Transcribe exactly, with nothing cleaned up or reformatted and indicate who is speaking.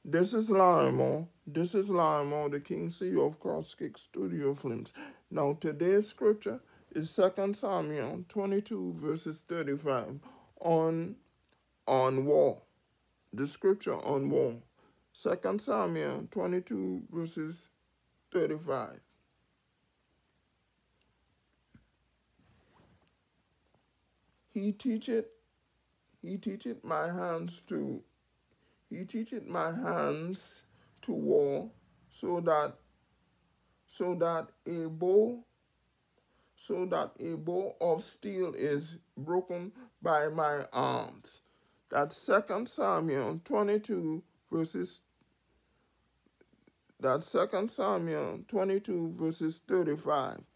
Speaker 1: This is Lionel. This is Lionel, the King C E O of Crosskick Studio Films. Now, today's scripture is Second Samuel twenty-two, verses thirty-five, on, on war. The scripture on war. Second Samuel twenty-two, verses thirty-five. He teacheth, he teacheth my hands to, he teacheth my hands to war, so that, so that a bow, so that a bow of steel is broken by my arms. That's Second Samuel twenty-two, verses, that's Second Samuel twenty-two, verses thirty-five.